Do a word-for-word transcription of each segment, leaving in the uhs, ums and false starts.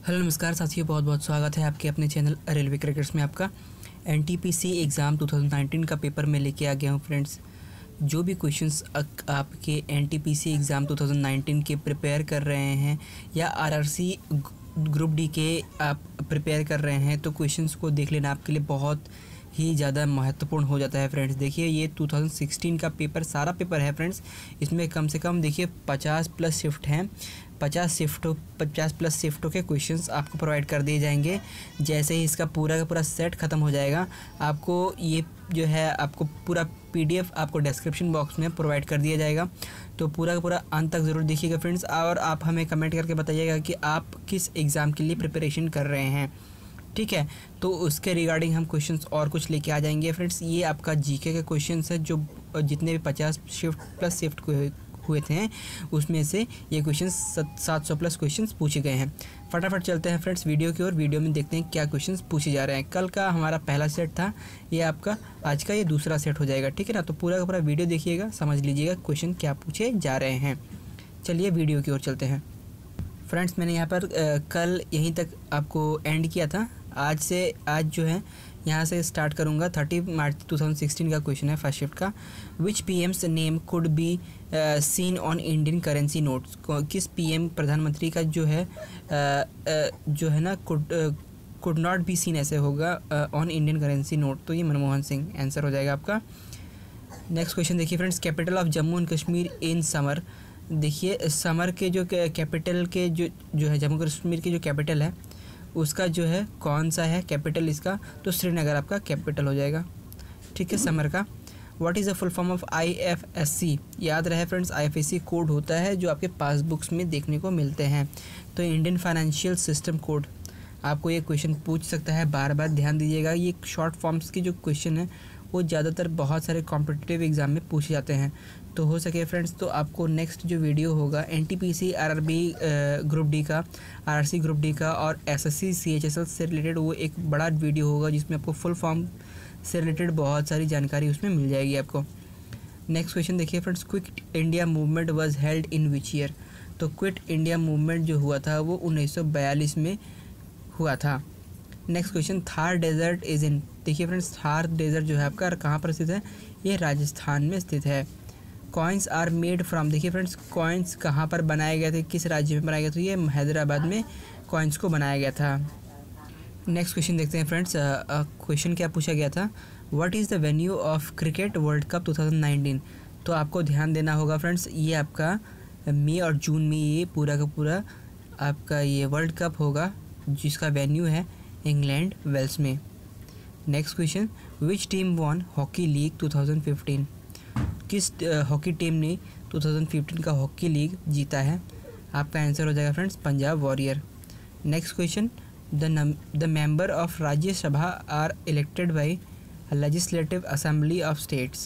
Hello नमस्कार साथियों, बहुत बहुत स्वागत है आपके अपने चैनल रेलवे क्रैकर्स में। आपका एनटीपीसी एग्ज़ाम दो हज़ार उन्नीस का पेपर में लेके आ गया हूँ फ्रेंड्स। जो भी क्वेश्चंस आपके एनटीपीसी एग्ज़ाम दो हज़ार उन्नीस के प्रिपेयर कर रहे हैं या आरआरसी ग्रुप डी के आप प्रिपेयर कर रहे हैं तो क्वेश्चंस को देख लेना आपके लिए बहुत ही ज़्यादा महत्वपूर्ण हो जाता है फ्रेंड्स। देखिए ये दो हज़ार सोलह का पेपर सारा पेपर है फ्रेंड्स। इसमें कम से कम देखिए पचास प्लस शिफ्ट हैं, पचास शिफ्टों पचास प्लस शिफ्टों के क्वेश्चंस आपको प्रोवाइड कर दिए जाएंगे। जैसे ही इसका पूरा का पूरा सेट ख़त्म हो जाएगा, आपको ये जो है आपको पूरा पीडीएफ आपको डिस्क्रिप्शन बॉक्स में प्रोवाइड कर दिया जाएगा। तो पूरा का पूरा अंत तक ज़रूर देखिएगा फ्रेंड्स, और आप हमें कमेंट करके बताइएगा कि आप किस एग्ज़ाम के लिए प्रिपरेशन कर रहे हैं, ठीक है। तो उसके रिगार्डिंग हम क्वेश्चंस और कुछ लेके आ जाएंगे फ्रेंड्स। ये आपका जीके के क्वेश्चंस है, जो जितने भी पचास शिफ्ट प्लस शिफ्ट हुए थे उसमें से ये क्वेश्चंस सात सौ प्लस क्वेश्चंस पूछे गए हैं। फटाफट चलते हैं फ्रेंड्स वीडियो की ओर। वीडियो में देखते हैं क्या क्वेश्चंस पूछे जा रहे हैं। कल का हमारा पहला सेट था, ये आपका आज का ये दूसरा सेट हो जाएगा, ठीक है ना। तो पूरा का पूरा वीडियो देखिएगा, समझ लीजिएगा क्वेश्चन क्या पूछे जा रहे हैं। चलिए वीडियो की ओर चलते हैं फ्रेंड्स। मैंने यहाँ पर आ, कल यहीं तक आपको एंड किया था। आज से आज जो है यहाँ से स्टार्ट करूँगा। तीस मार्च दो हज़ार सोलह का क्वेश्चन है फर्स्ट शिफ्ट का। Which PM's name could be seen on Indian currency notes. किस पीएम प्रधानमंत्री का जो है uh, uh, जो है ना could could not be seen ऐसे होगा ऑन इंडियन करेंसी नोट। तो ये मनमोहन सिंह आंसर हो जाएगा आपका। नेक्स्ट क्वेश्चन देखिए friends, capital of Jammu and Kashmir in summer. देखिए समर के जो कैपिटल के जो जो है जम्मू कश्मीर की जो कैपिटल है उसका जो है कौन सा है कैपिटल इसका, तो श्रीनगर आपका कैपिटल हो जाएगा, ठीक है समर का। What is the full form of I F S C. याद रहे friends, I F S C code होता है जो आपके पासबुक्स में देखने को मिलते हैं। तो इंडियन फाइनेंशियल सिस्टम कोड आपको ये क्वेश्चन पूछ सकता है, बार बार ध्यान दीजिएगा। ये शॉर्ट फॉर्म्स की जो क्वेश्चन है वो ज़्यादातर बहुत सारे कॉम्पिटिटिव एग्ज़ाम में पूछे जाते हैं। तो हो सके फ्रेंड्स तो आपको नेक्स्ट जो वीडियो होगा एनटीपीसी आरआरबी ग्रुप डी का, आरआरसी ग्रुप डी का और एसएससी सीएचएसएल से रिलेटेड वो एक बड़ा वीडियो होगा जिसमें आपको फुल फॉर्म से रिलेटेड बहुत सारी जानकारी उसमें मिल जाएगी आपको। नेक्स्ट क्वेश्चन देखिए friends, quit India movement was held in which year. तो क्विट इंडिया मूवमेंट जो हुआ था वो उन्नीस सौ बयालीस में हुआ था। Next question, Thar desert is in. देखिए फ्रेंड्स, थार डेजर्ट जो है आपका कहाँ पर स्थित है, ये राजस्थान में स्थित है। Coins are made from. देखिए फ्रेंड्स, कॉइन्स कहाँ पर बनाए गए थे, किस राज्य में बनाए गए थे, ये हैदराबाद में कॉइन्स को बनाया गया था। नेक्स्ट क्वेश्चन देखते हैं फ्रेंड्स, क्वेश्चन क्या पूछा गया था, what is the venue of cricket world cup दो हज़ार उन्नीस। तो आपको ध्यान देना होगा फ्रेंड्स, ये आपका मई और जून में ये पूरा का पूरा आपका ये वर्ल्ड कप होगा जिसका वेन्यू है इंग्लैंड वेल्स में। Next question, which team won hockey league दो हज़ार पंद्रह। किस हॉकी टीम ने दो हज़ार पंद्रह का हॉकी लीग जीता है, आपका आंसर हो जाएगा friends Punjab warrior. Next question, the the member of Rajya Sabha are elected by legislative assembly of states,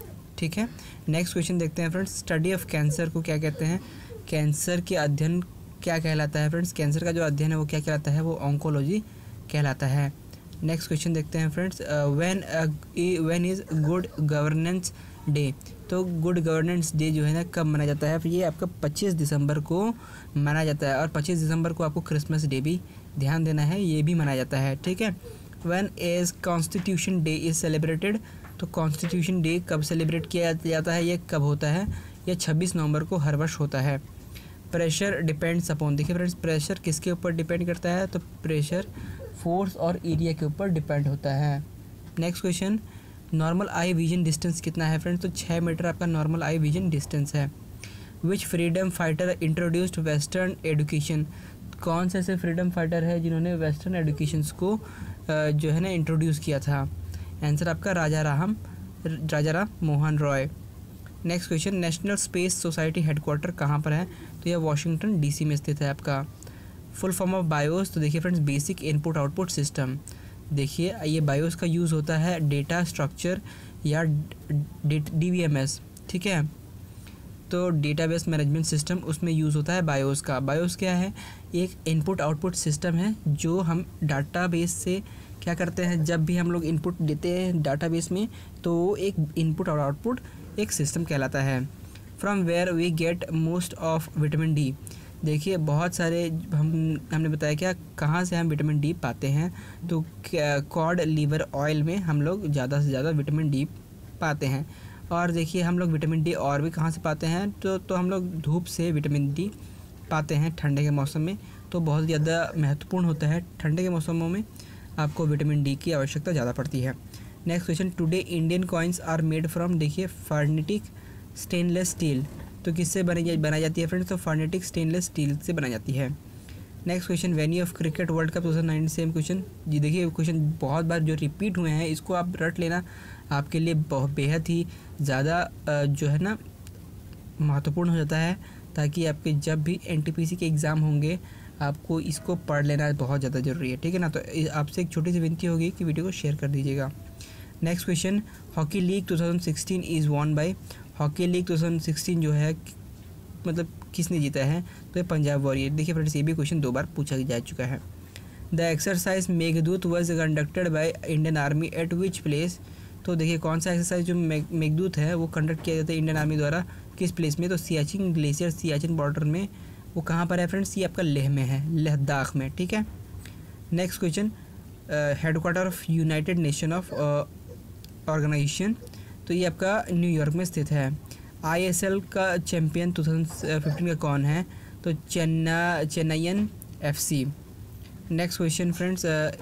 ठीक है। नेक्स्ट क्वेश्चन देखते हैं फ्रेंड्स, स्टडी ऑफ कैंसर को क्या कहते हैं। कैंसर के अध्ययन क्या कहलाता है फ्रेंड्स, कैंसर का जो अध्ययन है वो क्या कहलाता है, वो ऑन्कोलॉजी कहलाता है। नेक्स्ट क्वेश्चन देखते हैं friends, when when is good governance day. तो गुड गवर्नेंस डे जो है ना कब मनाया जाता है, ये आपका पच्चीस दिसंबर को मनाया जाता है। और पच्चीस दिसंबर को आपको क्रिसमस डे भी ध्यान देना है, ये भी मनाया जाता है, ठीक है। When is constitution day is celebrated. तो कॉन्स्टिट्यूशन डे कब सेलिब्रेट किया जाता है, ये कब होता है, यह छब्बीस नवंबर को हर वर्ष होता है। Pressure depends upon. देखिए फ्रेंड्स, प्रेशर किसके ऊपर डिपेंड करता है, तो प्रेशर फोर्स और एरिया के ऊपर डिपेंड होता है। Next question, normal eye vision distance कितना है फ्रेंड्स, तो छः मीटर आपका नॉर्मल आई विजन डिस्टेंस है। Which freedom fighter introduced western education. कौन से ऐसे फ्रीडम फाइटर है जिन्होंने वेस्टर्न एजुकेशन को जो है ना इंट्रोड्यूस किया था, आंसर आपका Raja Ram Raja Ram Mohan Roy. Next question, national space society headquarter कहाँ पर है, तो यह वाशिंगटन डीसी में स्थित है आपका। फुल फॉर्म ऑफ बायोस, तो देखिए friends basic input output system. देखिए ये बायोस का यूज़ होता है डेटा स्ट्रक्चर या डी वी एम एस, ठीक है। तो डेटाबेस मैनेजमेंट सिस्टम उसमें यूज़ होता है बायोस का। बायोस क्या है, एक इनपुट आउटपुट सिस्टम है जो हम डाटाबेस से क्या करते हैं, जब भी हम लोग इनपुट देते हैं डाटाबेस में तो एक इनपुट और आउटपुट एक सिस्टम कहलाता है। From where we get most of vitamin D. देखिए बहुत सारे हम हमने बताया क्या कहाँ से हम विटामिन डी पाते हैं, तो कॉड लिवर ऑयल में हम लोग ज़्यादा से ज़्यादा विटामिन डी पाते हैं। और देखिए हम लोग विटामिन डी और भी कहाँ से पाते हैं, तो तो हम लोग धूप से विटामिन डी पाते हैं ठंडे के मौसम में। तो बहुत ज़्यादा महत्वपूर्ण होता है, ठंडे के मौसमों में आपको विटामिन डी की आवश्यकता ज़्यादा पड़ती है। Next question, today Indian coins are made from, देखिए फर्नेटिक स्टेनलेस स्टील। तो किससे बनी बनाई जाती है फ्रेंड्स, तो फर्नेटिक स्टेनलेस स्टील से बनाई जाती है। Next question, venue of cricket world cup two thousand nineteen, same question जी। देखिए क्वेश्चन बहुत बार जो रिपीट हुए हैं इसको आप रट लेना, आपके लिए बहुत बेहद ही ज़्यादा जो है ना महत्वपूर्ण हो जाता है, ताकि आपके जब भी एनटीपीसी के एग्ज़ाम होंगे आपको इसको पढ़ लेना बहुत ज़्यादा ज़रूरी है, ठीक है ना। तो आपसे एक छोटी सी विनती होगी कि वीडियो को शेयर कर दीजिएगा। Next question, hockey league two thousand sixteen is won by, hockey league two thousand sixteen जो है मतलब किसने जीता है, तो ये पंजाब वॉरियर। देखिए फ्रेंड्स ये भी क्वेश्चन दो बार पूछा जा चुका है। The exercise Meghdoot was conducted by Indian army at which place, तो देखिए कौन सा एक्सरसाइज जो मेघदूत है वो कंडक्ट किया जाता है इंडियन आर्मी द्वारा, किस प्लेस में, तो सियाचिन ग्लेशियर, सियाचिन बॉर्डर में। वो कहाँ पर है फ्रेंड्स, ये आपका लेह में है, लद्दाख में, ठीक है। Next question, headquarter of united nation of organization, तो ये आपका न्यूयॉर्क में स्थित है। आईएसएल का चैम्पियन टू थाउजेंड फिफ्टीन का कौन है, तो चेन्ना Chennaiyin FC. Next question friends,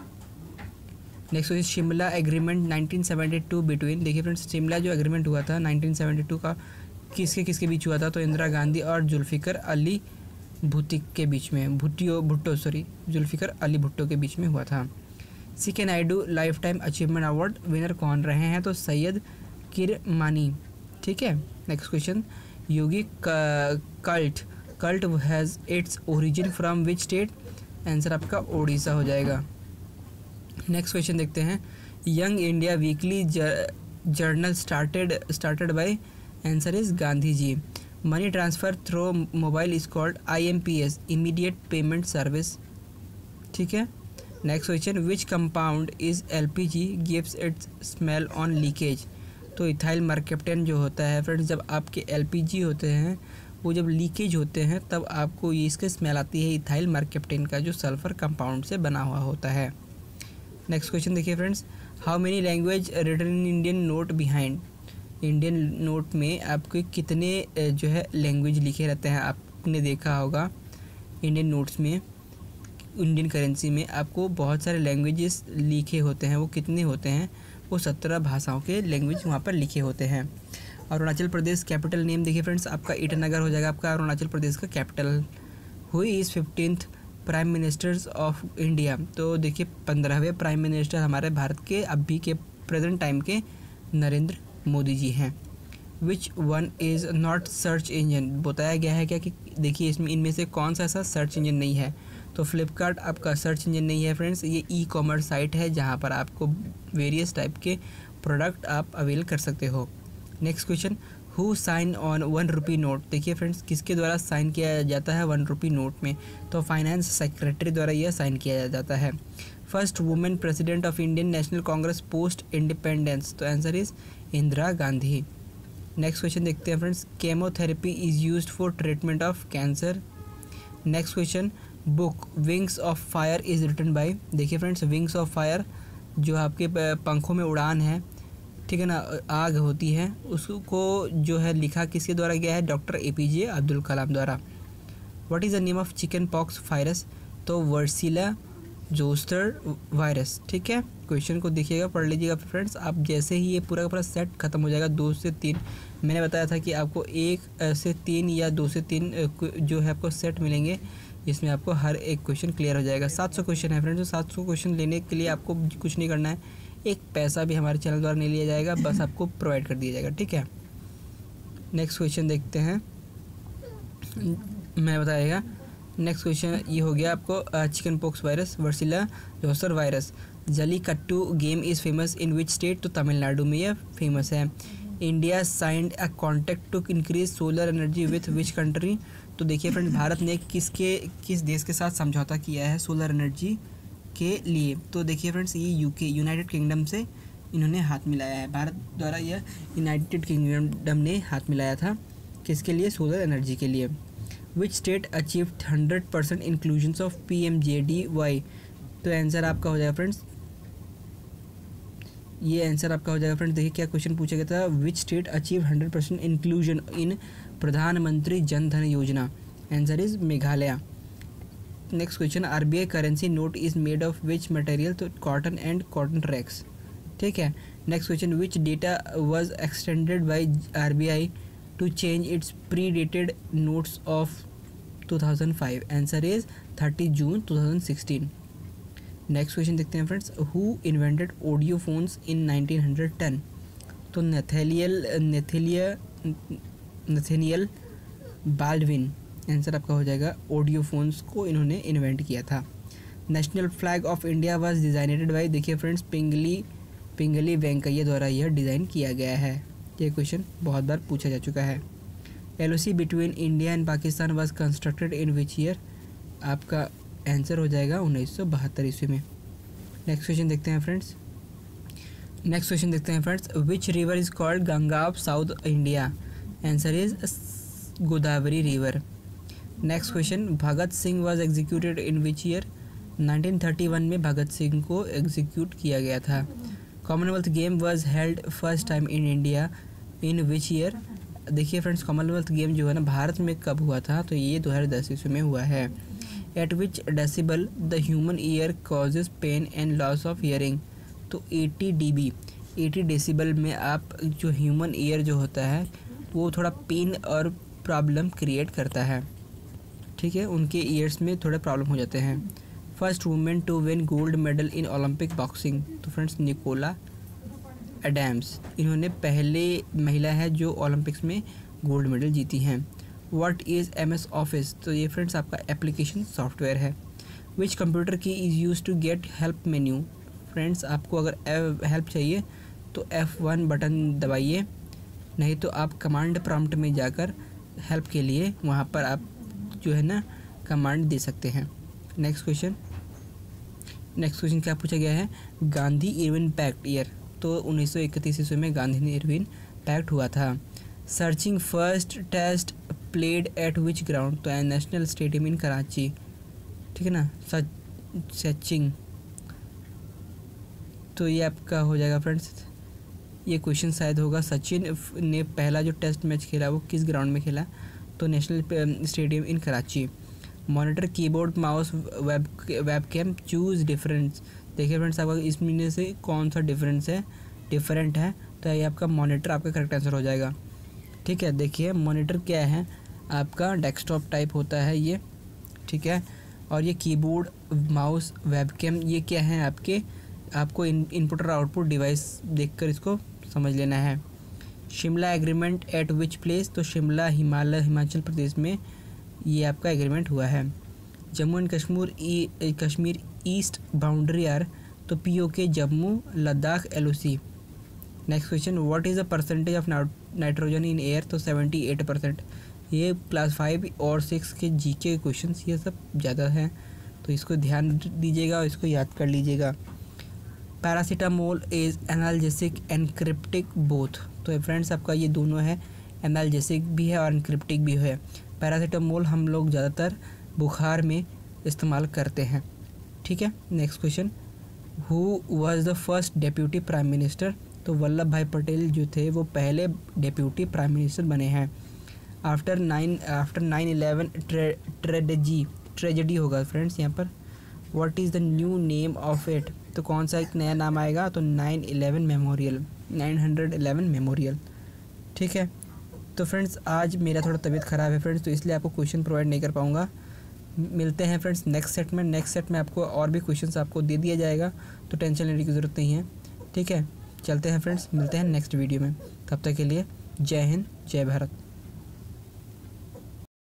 next question, Shimla agreement nineteen seventy two between, देखिए फ्रेंड्स शिमला जो एग्रीमेंट हुआ था नाइनटीन सेवेंटी टू का किसके किसके बीच हुआ था, तो इंदिरा गांधी और जुल्फ़िकर अली भुट्टो के बीच में, भुट्टियो भुट्टो सॉरी जुल्फ़िकर अली भुट्टो के बीच में हुआ था। C K Naidu lifetime achievement award winner कौन रहे हैं, तो सैयद किरमानी, ठीक है। Next question, yogi cult cult has its origin from which state, answer आपका ओडिशा हो जाएगा। नेक्स्ट क्वेश्चन देखते हैं, young India weekly journal started started by, answer is Gandhi ji. Money transfer through mobile is called I M P S, immediate payment service, ठीक है। Next question, which compound is L P G gives its smell on leakage, तो ethyl mercaptan जो होता है friends, जब आपके L P जी होते हैं वो जब लीकेज होते हैं तब आपको ये इसकी स्मेल आती है, इथाइल मर्केप्टेन का जो सल्फर कंपाउंड से बना हुआ होता है। नेक्स्ट क्वेश्चन देखिए friends, how many language written in Indian note behind, Indian note में आपके कितने जो है लैंग्वेज लिखे रहते हैं, आपने देखा होगा इंडियन नोट्स में, इंडियन करेंसी में आपको बहुत सारे लैंग्वेजेस लिखे होते हैं, वो कितने होते हैं, वो सत्रह भाषाओं के लैंग्वेज वहाँ पर लिखे होते हैं। अरुणाचल प्रदेश कैपिटल नेम देखिए फ्रेंड्स, आपका ईटानगर हो जाएगा आपका अरुणाचल प्रदेश का capital. Who is fifteenth prime ministers of India, तो देखिए पंद्रहवें प्राइम मिनिस्टर हमारे भारत के अभी के प्रेजेंट टाइम के नरेंद्र मोदी जी हैं। Which one is not search engine, बताया गया है क्या कि देखिए इसमें इनमें से कौन सा ऐसा सर्च इंजन नहीं है, तो फ्लिपकार्ट आपका सर्च इंजन नहीं है फ्रेंड्स, ये ई कॉमर्स साइट है जहाँ पर आपको वेरियस टाइप के प्रोडक्ट आप अवेल कर सकते हो। Next question, who sign on one rupee note, देखिए फ्रेंड्स किसके द्वारा साइन किया जाता है वन रुपी नोट में, तो फाइनेंस सेक्रेटरी द्वारा यह साइन किया जाता है। First women president of Indian National Congress post independence, तो answer is Indira Gandhi. Next question देखते हैं friends, chemotherapy is used for treatment of cancer. Next question, book wings of fire is written by, देखिए friends wings of fire जो आपके पंखों में उड़ान है, ठीक है ना, आग होती है, उसको जो है लिखा किसके द्वारा गया है, doctor A P J Abdul Kalam द्वारा। What is the name of chicken pox virus, तो वर्सीला जोस्टर वायरस, ठीक है। क्वेश्चन को देखिएगा, पढ़ लीजिएगा फ्रेंड्स, आप जैसे ही ये पूरा का पूरा सेट खत्म हो जाएगा, दो से तीन मैंने बताया था कि आपको एक से तीन या दो से तीन जो है आपको सेट मिलेंगे, इसमें आपको हर एक क्वेश्चन क्लियर हो जाएगा। सात सौ क्वेश्चन है फ्रेंड्स, तो सात सौ क्वेश्चन लेने के लिए आपको कुछ नहीं करना है, एक पैसा भी हमारे चैनल द्वारा नहीं लिया जाएगा, बस आपको प्रोवाइड कर दिया जाएगा, ठीक है। नेक्स्ट क्वेश्चन देखते हैं, मैं बताएगा। नेक्स्ट क्वेश्चन ये हो गया आपको, chicken pox virus, varicella zoster virus. Jallikattu game is famous in which state, तो तमिलनाडु में यह फेमस है। India signed a contract to increase solar energy with which country, तो देखिए फ्रेंड भारत ने किसके किस देश के साथ समझौता किया है सोलर एनर्जी के लिए, तो देखिए फ्रेंड्स ये यूके यूनाइटेड किंगडम से इन्होंने हाथ मिलाया है, भारत द्वारा यह यूनाइटेड किंगडम ने हाथ मिलाया था, किसके लिए, सोलर एनर्जी के लिए। Which state achieve hundred percent inclusion of P M J D Y. तो आंसर आपका हो जाएगा फ्रेंड्स, ये आंसर आपका हो जाएगा फ्रेंड्स। देखिए क्या क्वेश्चन पूछा गया था, which state achieve hundred percent inclusion in Pradhan Mantri Jan Dhan Yojana. Answer is Meghalaya. Next question, RBI currency note is made of which material. तो कॉटन एंड कॉटन ट्रैक्स। ठीक है। Next question, which data was extended by RBI to change its pre dated notes of two thousand five. Answer is thirty June two thousand sixteen. Next question देखते हैं friends, who invented audio phones in nineteen hundred ten. तो नेथेलियल नेथेलिया Nathaniel Baldwin. Answer आपका हो जाएगा, audio phones को इन्होंने इन्वेंट किया था। National flag of India was designated by, देखिए फ्रेंड्स, पिंगली पिंगली वेंकैया द्वारा यह डिज़ाइन किया गया है। ये क्वेश्चन बहुत बार पूछा जा चुका है। LOC between India and Pakistan was constructed in which year. आपका आंसर हो जाएगा उन्नीस सौ बहत्तर ईस्वी में। नेक्स्ट क्वेश्चन देखते हैं फ्रेंड्स नेक्स्ट क्वेश्चन देखते हैं friends which river is called Ganga of south India. Answer is Godavari river. Next question, Bhagat Singh was executed in which year. Nineteen thirty one में भगत सिंह को एग्जीक्यूट किया गया था। Commonwealth game was held first time in India in which year. देखिए friends, commonwealth game जो है ना भारत में कब हुआ था, तो ये दो हज़ार दस ईस्वी में हुआ है। At which decibel the human ear causes pain and loss of hearing. तो एटी डीबी, एटी डेसिबल में आप जो ह्यूमन ईयर जो होता है वो थोड़ा पेन और प्रॉब्लम क्रिएट करता है। ठीक है, उनके ईयर्स में थोड़े प्रॉब्लम हो जाते हैं। First women to win gold medal in Olympic boxing. तो फ्रेंड्स, निकोला एडम्स, इन्होंने पहले महिला है जो ओलंपिक्स में गोल्ड मेडल जीती हैं। What is M S office. तो ये फ्रेंड्स आपका एप्लीकेशन सॉफ्टवेयर है। Which computer key is use to get help menu. Friends, आपको अगर हेल्प चाहिए तो एफ़ वन बटन दबाइए, नहीं तो आप कमांड प्रॉम्प्ट में जाकर हेल्प के लिए वहाँ पर आप जो है ना कमांड दे सकते हैं। नेक्स्ट क्वेश्चन नेक्स्ट क्वेश्चन क्या पूछा गया है, गांधी इरविन पैक्ट ईयर। तो उन्नीस सौ इकतीस ईस्वी में गांधी इरविन पैक्ट हुआ था। Searching first test played at which ground. तो नेशनल स्टेडियम इन कराची। ठीक है ना, सर्चिंग। तो ये आपका हो जाएगा फ्रेंड्स, ये क्वेश्चन शायद होगा सचिन ने पहला जो टेस्ट मैच खेला वो किस ग्राउंड में खेला। तो national stadium in Karachi. Monitor keyboard mouse web webcam choose difference. देखिए फ्रेंड्स, आपका इसमें से कौन सा डिफरेंस है डिफरेंट है, तो ये आपका मॉनिटर आपका करेक्ट आंसर हो जाएगा। ठीक है, देखिए मॉनिटर क्या है, आपका डेस्कटॉप टाइप होता है ये। ठीक है, और ये कीबोर्ड माउस वेबकैम ये क्या है आपके, आपको इन इनपुट और आउटपुट डिवाइस देखकर इसको समझ लेना है। Shimla agreement at which place. तो शिमला हिमालय हिमाचल प्रदेश में ये आपका एग्रीमेंट हुआ है। जम्मू एंड कश्मीर ई कश्मीर ईस्ट बाउंड्री आर। तो PoK Jammu Ladakh LoC. Next question, what is the percentage of nitrogen in air. तो सेवेंटी एट परसेंट। ये क्लास फाइव और सिक्स के जीके के क्वेश्चन ये सब ज़्यादा हैं, तो इसको ध्यान दीजिएगा और इसको याद कर लीजिएगा। Paracetamol is analgesic antipyretic both. तो फ्रेंड्स, आपका ये दोनों है, एनाल्जेसिक भी है और एनक्रिप्टिक भी है। पैरासीटामोल हम लोग ज़्यादातर बुखार में इस्तेमाल करते हैं। ठीक है, next question, who was the first deputy prime minister. तो वल्लभ भाई पटेल जो थे वो पहले डेप्यूटी प्राइम मिनिस्टर बने हैं। After nine after nine eleven tragedy tragedy होगा फ्रेंड्स यहाँ पर। What is the new name of it. तो कौन सा एक नया नाम आएगा, तो nine eleven memorial nine hundred eleven memorial. ठीक है, तो फ्रेंड्स आज मेरा थोड़ा तबीयत ख़राब है फ्रेंड्स, तो इसलिए आपको क्वेश्चन प्रोवाइड नहीं कर पाऊँगा। मिलते हैं फ्रेंड्स नेक्स्ट सेट में। नेक्स्ट सेट में आपको और भी क्वेश्चंस आपको दे दिया जाएगा, तो टेंशन लेने की ज़रूरत नहीं है। ठीक है, चलते हैं फ्रेंड्स, मिलते हैं नेक्स्ट वीडियो में। तब तक के लिए जय हिंद, जय भारत।